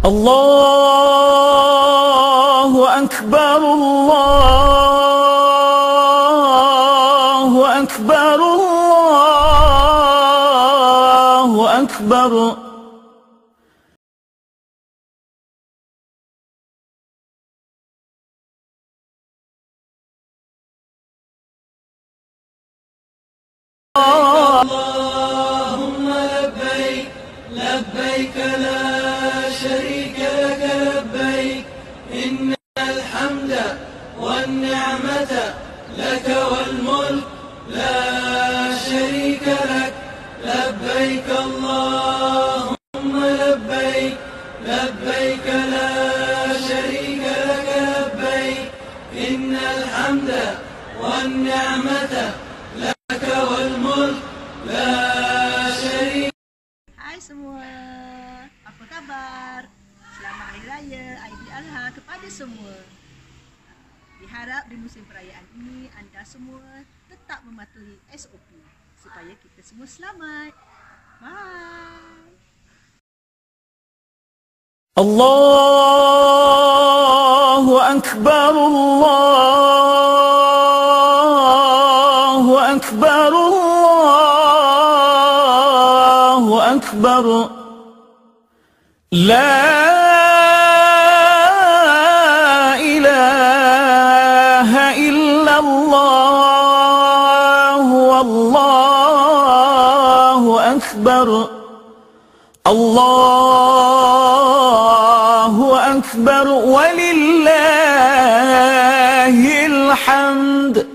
الله أكبر الله أكبر الله أكبر. اللهم لبيك لبيك لا شريك لك لبيك إن الحمد والنعمة لك والملك لا شريك لك لبيك اللهم لبيك لبيك لا شريك لك لبيك إن الحمد والنعمة لك والملك لا شريك. Hai semua, apa khabar? Selamat Hari Raya Aidiladha kepada semua. Diharap di musim perayaan ini anda semua tetap mematuhi SOP supaya kita semua selamat. Bye. Allahu Akbar Allahu Akbar Allahu Akbar. La ilaha illallah wallahu akbar. Allahu akbar walillahil hamd.